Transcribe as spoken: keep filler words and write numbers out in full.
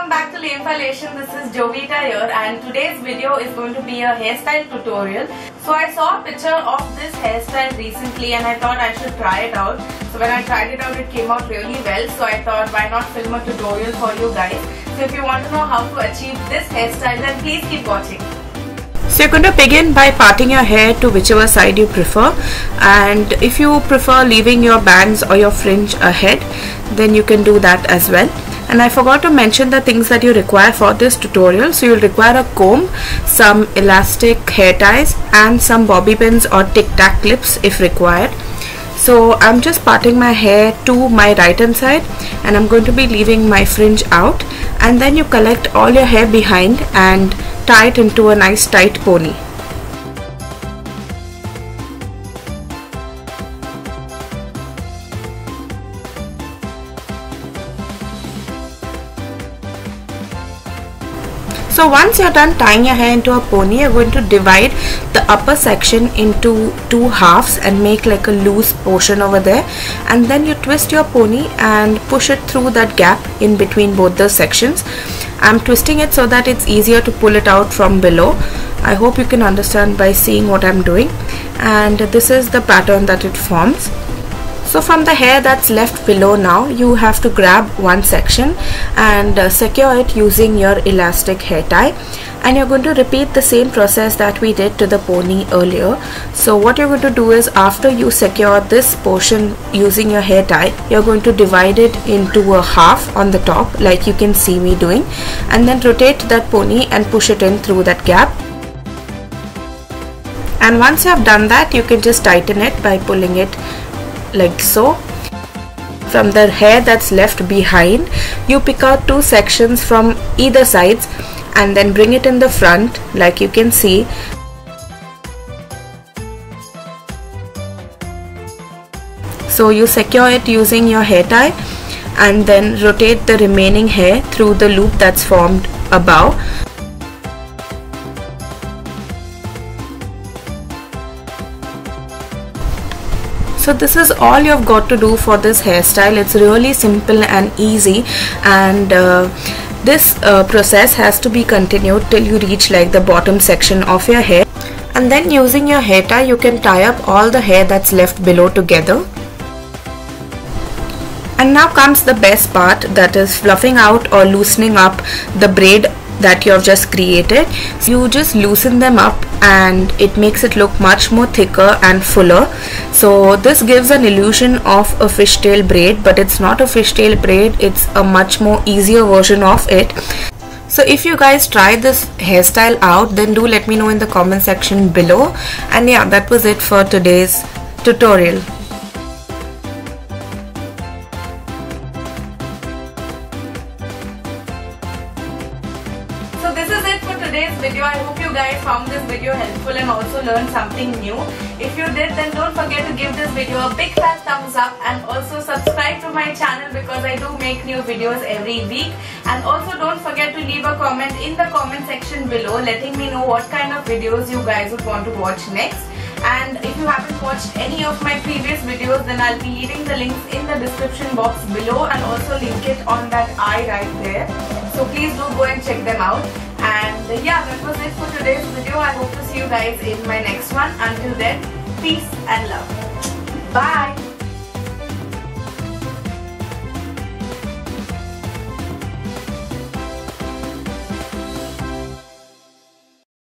welcome back to Lamefalation. This is Jovita here and today's video is going to be a hairstyle tutorial. So I saw a picture of this hairstyle recently and I thought I should try it out. So when I tried it out, it came out really well. So I thought why not film a tutorial for you guys. So if you want to know how to achieve this hairstyle, then please keep watching. So you're going to begin by parting your hair to whichever side you prefer, and if you prefer leaving your bangs or your fringe ahead, then you can do that as well. And I forgot to mention the things that you require for this tutorial. So you'll require a comb, some elastic hair ties and some bobby pins or tic tac clips if required. So I'm just parting my hair to my right hand side and I'm going to be leaving my fringe out, and then you collect all your hair behind and tie it into a nice tight pony. So once you're done tying your hair into a pony, you're going to divide the upper section into two halves and make like a loose portion over there, and then you twist your pony and push it through that gap in between both the sections. I'm twisting it so that it's easier to pull it out from below. I hope you can understand by seeing what I'm doing, and this is the pattern that it forms. So from the hair that's left below now, you have to grab one section and uh, secure it using your elastic hair tie, and you're going to repeat the same process that we did to the pony earlier. So what you're going to do is, after you secure this portion using your hair tie, you're going to divide it into a half on the top like you can see me doing, and then rotate that pony and push it in through that gap. And once you have done that, you can just tighten it by pulling it like so. From the hair that's left behind, you pick out two sections from either sides and then bring it in the front like you can see. So you secure it using your hair tie and then rotate the remaining hair through the loop that's formed above. So this is all you've got to do for this hairstyle. It's really simple and easy, and uh, this uh, process has to be continued till you reach like the bottom section of your hair, and then using your hair tie you can tie up all the hair that's left below together. And now comes the best part, that is fluffing out or loosening up the braid that you have just created. So you just loosen them up and it makes it look much more thicker and fuller. So this gives an illusion of a fishtail braid, but it's not a fishtail braid, it's a much more easier version of it. So if you guys try this hairstyle out, then do let me know in the comment section below. And yeah, that was it for today's tutorial. So this is it for today's video. I hope you guys found this video helpful and also learned something new. If you did, then don't forget to give this video a big fat thumbs up and also subscribe to my channel because I do make new videos every week. And also don't forget to leave a comment in the comment section below letting me know what kind of videos you guys would want to watch next. And if you haven't watched any of my previous videos, then I'll be leaving the links in the description box below and also link it on that eye right there. So please do go and check them out. And yeah, that was it for today's video. I hope to see you guys in my next one. Until then, peace and love. Bye.